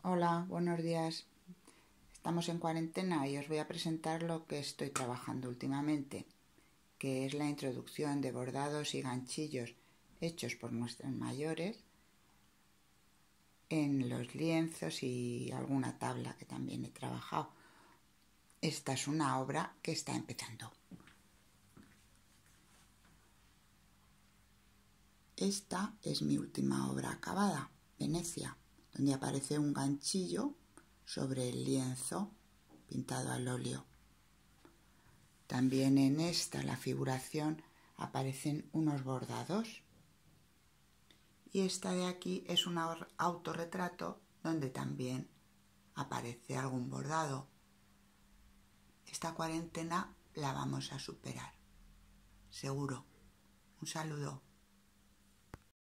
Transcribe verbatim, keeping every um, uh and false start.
Hola, buenos días. Estamos en cuarentena y os voy a presentar lo que estoy trabajando últimamente, que es la introducción de bordados y ganchillos hechos por nuestros mayores en los lienzos y alguna tabla que también he trabajado. Esta es una obra que está empezando. Esta es mi última obra acabada, Venecia, donde aparece un ganchillo sobre el lienzo pintado al óleo. También en esta, la figuración, aparecen unos bordados. Y esta de aquí es un autorretrato donde también aparece algún bordado. Esta cuarentena la vamos a superar, seguro. Un saludo.